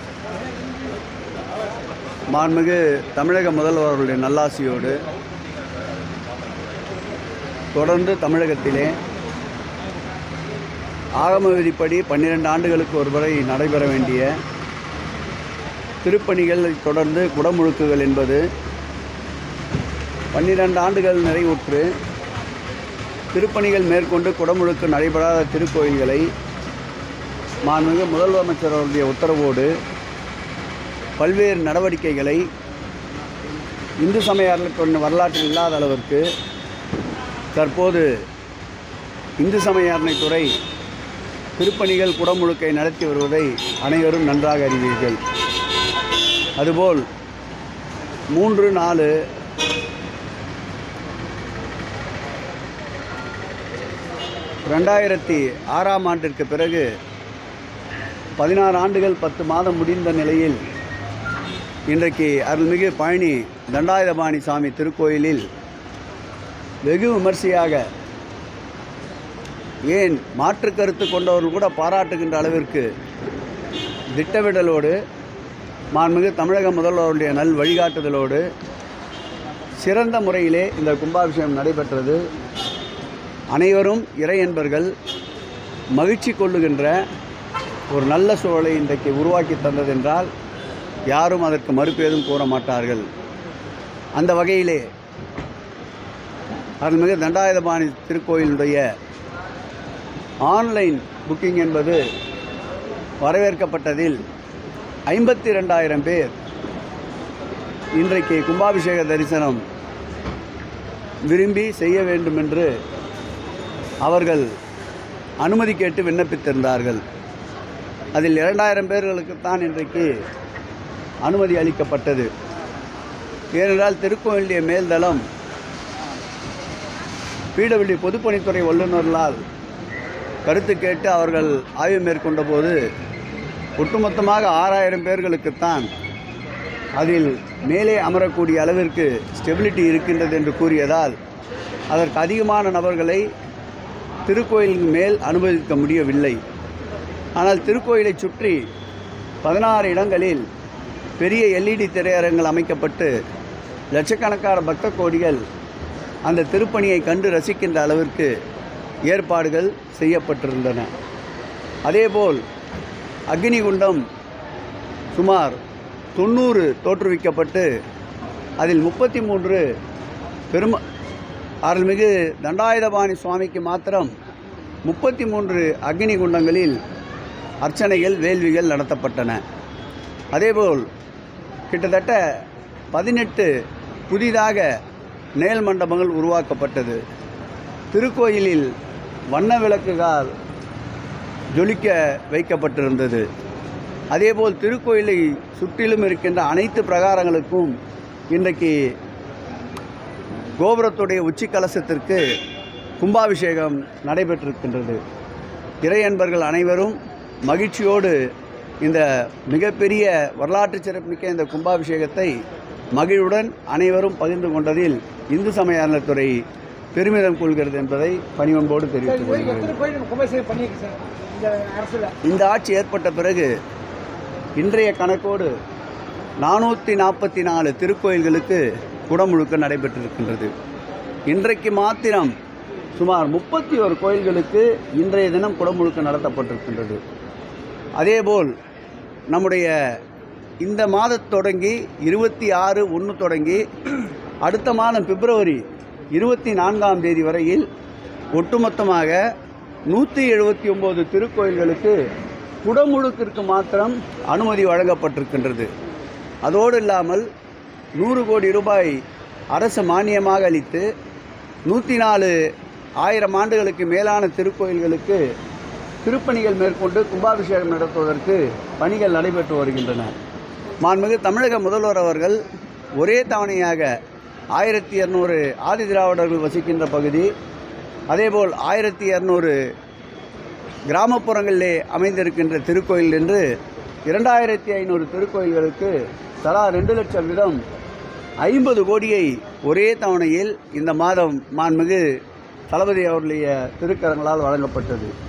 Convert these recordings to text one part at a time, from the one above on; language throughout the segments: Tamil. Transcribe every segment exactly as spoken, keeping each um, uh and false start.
மாண்புமிகு தமிழக முதல்வர்களுடைய நல்லாசியோடு தொடர்ந்து தமிழகத்திலே ஆகம விதிப்படி பன்னிரண்டு ஆண்டுகளுக்கு ஒரு முறை நடைபெற வேண்டிய திருப்பணிகளை தொடர்ந்து குடமுழுக்குகள் என்பது பன்னிரண்டு ஆண்டுகள் நிறைவுற்று திருப்பணிகள் மேற்கொண்டு குடமுழுக்கு நடைபெறாத திருக்கோயில்களை மாண்புமிகு முதலமைச்சர் அவருடைய உத்தரவோடு பல்வேறு நடவடிக்கைகளை இந்து சமய அறநிலையத்துறை வரலாற்றில் இல்லாத அளவிற்கு தற்போது இந்து சமய அறநிலையத்துறை திருப்பணிகள் குடமுழுக்கை நடத்தி வருவதை அனைவரும் நன்றாக அறிவீர்கள். அதுபோல் மூன்று நாலு ரெண்டாயிரத்தி ஆறாம் ஆண்டிற்கு பிறகு பதினாறு ஆண்டுகள் பத்து மாதம் முடிந்த நிலையில் இன்றைக்கு அருள்மிகு பழனி தண்டாயுதபாணி சாமி திருக்கோயிலில் வெகு விமர்சையாக, ஏன் மாற்று கருத்து கொண்டவர்கள் கூட பாராட்டுகின்ற அளவிற்கு திட்டமிடலோடு மாண்புமிகு தமிழக முதல்வருடைய நல் வழிகாட்டுதலோடு சிறந்த முறையிலே இந்த கும்பாபிஷேகம் நடைபெற்றது. அனைவரும் இறை என்பர்கள் மகிழ்ச்சி கொள்ளுகின்ற ஒரு நல்ல சூழலை இன்றைக்கு உருவாக்கி தந்ததென்றால் யாரும் அதற்கு மறுப்பேதும் கூற மாட்டார்கள். அந்த வகையிலே அருள்மிகு தண்டாயுதபாணி திருக்கோயிலுடைய ஆன்லைன் புக்கிங் என்பது வரவேற்கப்பட்டதில் ஐம்பத்தி ரெண்டாயிரம் பேர் இன்றைக்கு கும்பாபிஷேக தரிசனம் விரும்பி செய்ய வேண்டும் என்று அவர்கள் அனுமதி கேட்டு விண்ணப்பித்திருந்தார்கள். அதில் இரண்டாயிரம் பேர்களுக்குத்தான் இன்றைக்கு அனுமதி அளிக்கப்பட்டது. ஏனென்றால் திருக்கோயிலுடைய மேல்தளம் பிடபிள்யூ பொதுப்பணித்துறை வல்லுநர்களால் கருத்து கேட்டு அவர்கள் ஆய்வு மேற்கொண்ட போது ஒட்டுமொத்தமாக ஆறாயிரம் பேர்களுக்குத்தான் அதில் மேலே அமரக்கூடிய அளவிற்கு ஸ்டெபிலிட்டி இருக்கின்றது என்று கூறியதால் அதற்கு அதிகமான நபர்களை திருக்கோயிலின் மேல் அனுமதிக்க முடியவில்லை. ஆனால் திருக்கோயிலை சுற்றி பதினாறு இடங்களில் பெரிய எல்இடி திரையரங்குகள் அமைக்கப்பட்டு லட்சக்கணக்கான பக்த கோடிகள் அந்த திருப்பணியை கண்டு ரசிக்கின்ற அளவிற்கு ஏற்பாடுகள் செய்யப்பட்டிருந்தன. அதேபோல் அக்னிகுண்டம் சுமார் தொண்ணூறு தோற்றுவிக்கப்பட்டு அதில் முப்பத்தி மூன்று பெரும அருள்மிகு தண்டாயுதபாணி சுவாமிக்கு மாத்திரம் முப்பத்தி மூன்று அக்னி குண்டங்களில் அர்ச்சனைகள் வேள்விகள் நடத்தப்பட்டன. அதேபோல் கிட்டத்தட்ட பதினெட்டு புதிதாக நேல் மண்டபங்கள் உருவாக்கப்பட்டது. திருக்கோயிலில் வண்ண விளக்குகள் ஜொலிக்க வைக்கப்பட்டிருந்தது. அதேபோல் திருக்கோயிலை சுற்றிலும் இருக்கின்ற அனைத்து பிரகாரங்களுக்கும் இன்றைக்கு கோபுரத்துடைய உச்சி கலசத்திற்கு கும்பாபிஷேகம் நடைபெற்றிருக்கின்றது. இறை அன்பர்கள் அனைவரும் மகிழ்ச்சியோடு இந்த மிகப்பெரிய வரலாற்று சிறப்புமிக்க இந்த கும்பாபிஷேகத்தை மகிழ்வுடன் அனைவரும் பகிர்ந்து கொண்டதில் இந்து சமய அறநிலையத்துறை பெருமிதம் கொள்கிறது என்பதை பணிவன்போடு தெரிவித்துக் கொள்கிறேன். இந்த ஆட்சி ஏற்பட்ட பிறகு இன்றைய கணக்கோடு நானூற்றி நாற்பத்தி நாலு திருக்கோயில்களுக்கு குடமுழுக்கு நடைபெற்றிருக்கின்றது. இன்றைக்கு மாத்திரம் சுமார் முப்பத்தி ஒரு கோயில்களுக்கு இன்றைய தினம் குடமுழுக்கு நடத்தப்பட்டிருக்கின்றது. அதேபோல் நம்முடைய இந்த மாதம் தொடங்கி இருபத்தி ஆறு ஒன்று தொடங்கி அடுத்த மாதம் பிப்ரவரி இருபத்தி நான்காம் தேதி வரையில் ஒட்டுமொத்தமாக நூற்றி எழுபத்தி ஒம்பது திருக்கோயில்களுக்கு குடமுழுக்கிற்கு மாத்திரம் அனுமதி வழங்கப்பட்டிருக்கின்றது. அதோடு இல்லாமல் நூறு கோடி ரூபாய் அரசு மானியமாக அளித்து நூற்றி நாலு ஆயிரம் ஆண்டுகளுக்கு மேலான திருக்கோயில்களுக்கு திருப்பணிகள் மேற்கொண்டு கும்பாபிஷேகம் நடத்துவதற்கு பணிகள் நடைபெற்று வருகின்றன. மாண்புமிகு தமிழக முதல்வர் அவர்கள் ஒரே தவணையாக ஆயிரத்தி இரநூறு ஆதி திராவிடர்கள் வசிக்கின்ற பகுதி, அதேபோல் ஆயிரத்தி இரநூறு கிராமப்புறங்களிலே அமைந்திருக்கின்ற திருக்கோயில் என்று இரண்டாயிரத்தி ஐநூறு திருக்கோயில்களுக்கு தலா ரெண்டு லட்சம் வீதம் ஐம்பது கோடியை ஒரே தவணையில் இந்த மாதம் மாண்புமிகு தளபதி அவர்களுடைய திருக்கரங்களால் வழங்கப்பட்டது.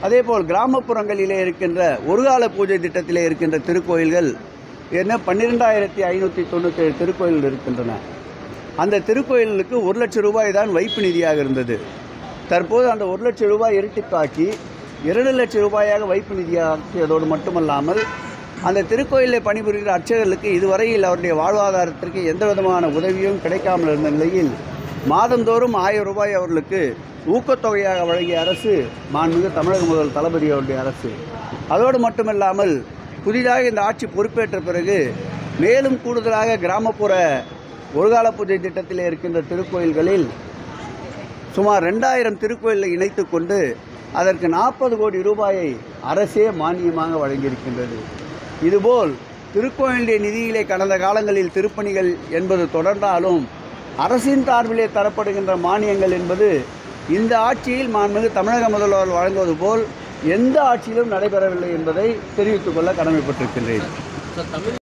அதேபோல் கிராமப்புறங்களிலே இருக்கின்ற ஒருகால பூஜை திட்டத்திலே இருக்கின்ற திருக்கோயில்கள் என்ன பன்னிரெண்டாயிரத்தி ஐநூற்றி தொண்ணூற்றி ஏழு திருக்கோயில்கள் இருக்கின்றன. அந்த திருக்கோயிலுக்கு ஒரு லட்சம் ரூபாய் தான் வைப்பு நிதியாக இருந்தது. தற்போது அந்த ஒரு லட்சம் ரூபாய் இரட்டிப்பாக்கி இரண்டு லட்சம் ரூபாயாக வைப்பு நிதியாக்கியதோடு மட்டுமல்லாமல் அந்த திருக்கோயிலில் பணிபுரிகிற அர்ச்சகர்களுக்கு இதுவரையில் அவருடைய வாழ்வாதாரத்திற்கு எந்த விதமான உதவியும் கிடைக்காமல் இருந்த நிலையில் மாதந்தோறும் ஆயிரம் ரூபாய் அவர்களுக்கு ஊக்கத்தொகையாக வழங்கிய அரசு மாண்புமிகு தமிழக முதல்வர் தளபதி அவருடைய அரசு. அதோடு மட்டுமல்லாமல் புதிதாக இந்த ஆட்சி பொறுப்பேற்ற பிறகு மேலும் கூடுதலாக கிராமப்புற ஒருகால பூஜை திட்டத்தில் இருக்கின்ற திருக்கோயில்களில் சுமார் ரெண்டாயிரம் திருக்கோயிலை இணைத்து கொண்டு அதற்கு நாற்பது கோடி ரூபாயை அரசே மானியமாக வழங்கியிருக்கின்றது. இதுபோல் திருக்கோயிலுடைய நிதியிலே கடந்த காலங்களில் திருப்பணிகள் என்பது தொடர்ந்தாலும் அரசின் சார்பிலே தரப்படுகின்ற மானியங்கள் என்பது இந்த ஆட்சியில் மாண்புமிகு தமிழக முதல்வர் வழங்குவது போல் எந்த ஆட்சியிலும் நடைபெறவில்லை என்பதை தெரிவித்துக் கொள்ள கடமைப்பட்டிருக்கின்றேன்.